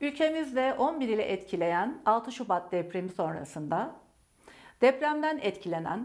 Ülkemizde 11 ili etkileyen 6 Şubat depremi sonrasında depremden etkilenen,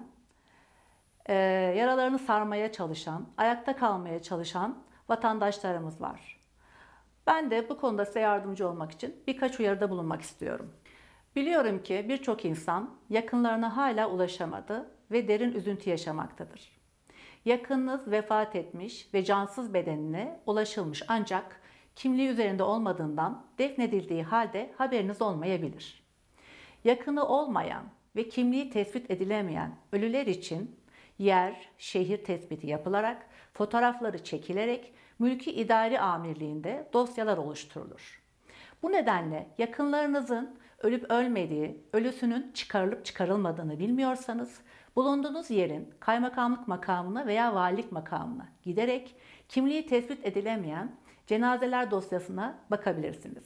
yaralarını sarmaya çalışan, ayakta kalmaya çalışan vatandaşlarımız var. Ben de bu konuda size yardımcı olmak için birkaç uyarıda bulunmak istiyorum. Biliyorum ki birçok insan yakınlarına hala ulaşamadı ve derin üzüntü yaşamaktadır. Yakınınız vefat etmiş ve cansız bedenine ulaşılmış ancak kimliği üzerinde olmadığından defnedildiği halde haberiniz olmayabilir. Yakını olmayan ve kimliği tespit edilemeyen ölüler için yer, şehir tespiti yapılarak, fotoğrafları çekilerek mülki idari amirliğinde dosyalar oluşturulur. Bu nedenle yakınlarınızın ölüp ölmediği, ölüsünün çıkarılıp çıkarılmadığını bilmiyorsanız, bulunduğunuz yerin kaymakamlık makamına veya valilik makamına giderek kimliği tespit edilemeyen cenazeler dosyasına bakabilirsiniz.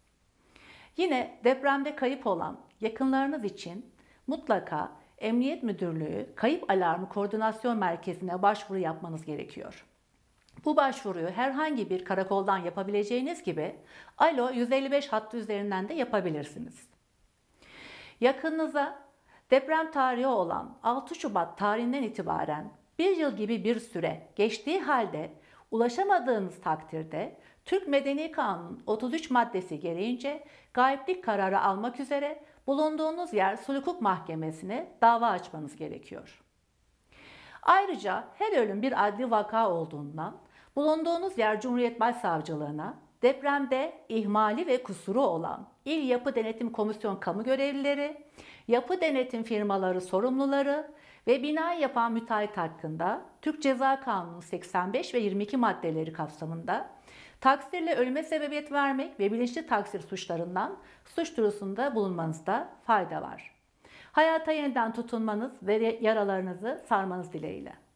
Yine depremde kayıp olan yakınlarınız için mutlaka Emniyet Müdürlüğü Kayıp Alarmı Koordinasyon Merkezi'ne başvuru yapmanız gerekiyor. Bu başvuruyu herhangi bir karakoldan yapabileceğiniz gibi Alo 155 hattı üzerinden de yapabilirsiniz. Yakınınıza deprem tarihi olan 6 Şubat tarihinden itibaren bir yıl gibi bir süre geçtiği halde ulaşamadığınız takdirde Türk Medeni Kanunu'nun 33 maddesi gereğince gayiplik kararı almak üzere bulunduğunuz yer Sulh Hukuk Mahkemesi'ne dava açmanız gerekiyor. Ayrıca her ölüm bir adli vaka olduğundan bulunduğunuz yer Cumhuriyet Başsavcılığına depremde ihmali ve kusuru olan İl Yapı Denetim Komisyon kamu görevlileri, yapı denetim firmaları sorumluları ve binayı yapan müteahhit hakkında Türk Ceza Kanunu 85 ve 22 maddeleri kapsamında taksirle ölüme sebebiyet vermek ve bilinçli taksir suçlarından suç duyurusunda bulunmanızda fayda var. Hayata yeniden tutunmanız ve yaralarınızı sarmanız dileğiyle.